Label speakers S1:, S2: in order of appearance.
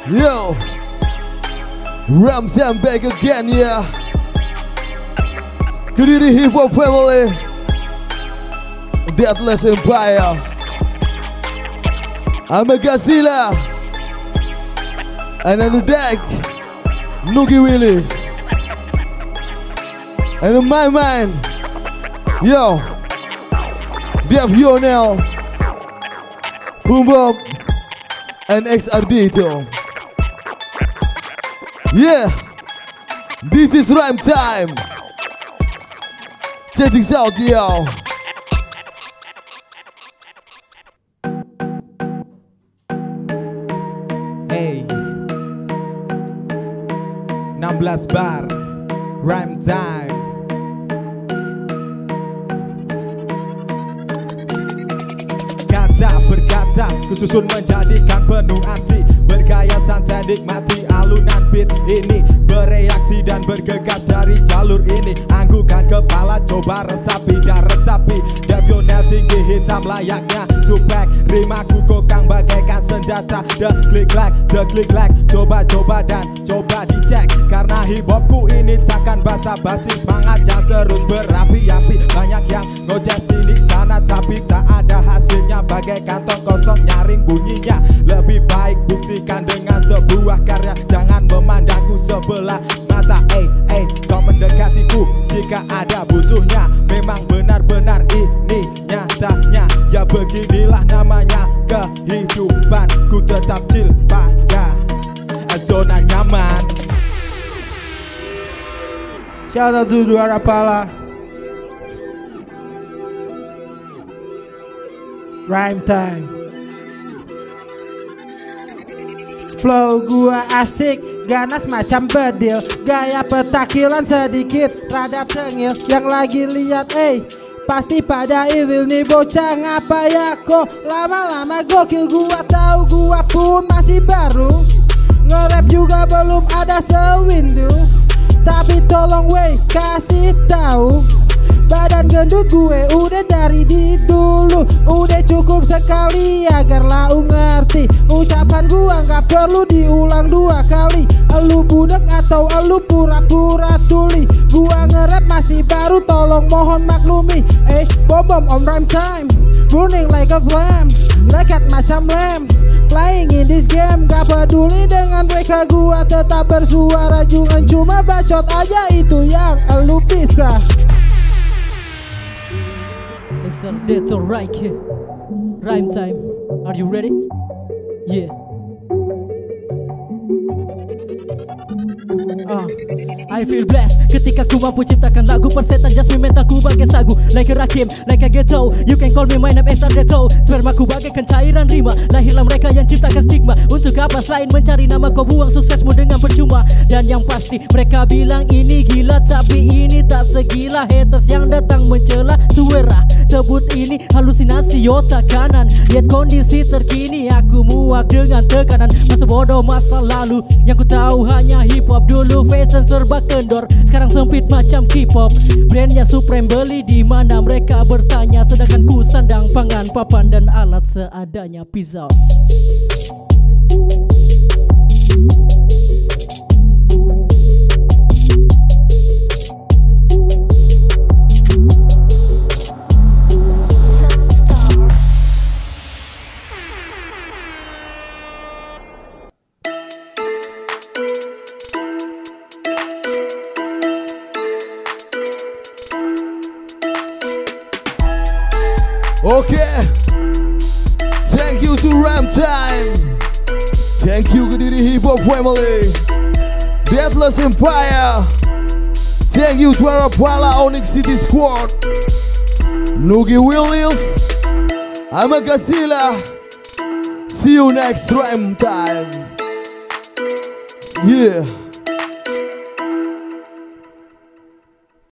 S1: Yo, Ramjam back again, yeah. Kediri hip hop family, Deathless Empire. I'm a Godzilla, and on the deck, Noogie Willis, and in my mind, yo, Dev Yonel, Boom Bob, and XRDito. Yeah, this is rhyme time. Check this out, yo.
S2: Hey, 16 bar, rhyme time. Kata berkata, kususun menjadikan penuh arti. Bergaya santai nikmati alunan beat ini. Bereaksi dan bergegas dari jalur ini. Anggukan kepala coba resapi dan resapi. Devionel tinggi hitam layaknya Tupac. Rimaku kokang bagaikan senjata. The click like, coba dan coba dicek. Karena hip hopku ini takkan basa-basi. Semangat yang terus berapi-api. Banyak yang ngoceh sini sana tapi tak ada hasilnya. Bagai kantong kosong nyaring bunyinya. Lebih baik buktikan dengan sebuah karya. Jangan memandangku sebelah mata. Kau mendekatiku jika ada butuhnya. Memang benar-benar ini nyatanya. Ya beginilah namanya kehidupan. Ku tetap chill pada zona nyaman.
S3: Shout out to Dua Pala. Rhyme time. Flow gua asik, ganas macam bedil. Gaya petakilan sedikit, rada tengil. Yang lagi lihat, pasti pada evil nih bocah ngapa ya kok lama-lama gokil. Gua tahu gua pun masih baru, nge-rap juga belum ada sewindu. Tapi tolong kasih tahu, badan gendut gue udah dari di dulu. Udah cukup sekali agar lau ngerti. Ucapan gua gak perlu diulang 2 kali. Elu budak atau elu pura-pura tuli. Gua nge-rap masih baru, tolong mohon maklumi. Bobom on rhyme time, burning like a flame. Lekat macam lem, playing in this game. Gak peduli dengan mereka, gua tetap bersuara. Jangan cuma bacot aja, itu yang elu bisa.
S4: XRDito right here. Rhyme time. Are you ready? Yeah. I feel blessed ketika ku mampu ciptakan lagu persetan jasmine mentalku bagai sagu. Like a Rakim, like a ghetto. You can call me my name XRDito. Spermaku bagaikan cairan rima. Lahirlah mereka yang ciptakan stigma. Untuk apa selain mencari nama, kau buang suksesmu dengan percuma. Dan yang pasti mereka bilang ini gila, tapi ini tak segila. Haters yang datang mencela suara, sebut ini halusinasi otak kanan. Lihat kondisi terkini, aku muak dengan tekanan masa bodoh masa lalu. Yang ku tahu hanya hip hop. Dulu fashion serba kendor, sekarang sempit macam K-pop. Brandnya Supreme, beli di mana mereka bertanya. Sedangkan ku sandang pangan, papan dan alat seadanya. Pisau.
S1: Okay, thank you to Ram Time. Thank you Kediri Hip Hop Family, Deathless Empire. Thank you to Pala Onyx City Squad, Noogie Willis. I'm a Godzilla. See you next Ram Time. Yeah.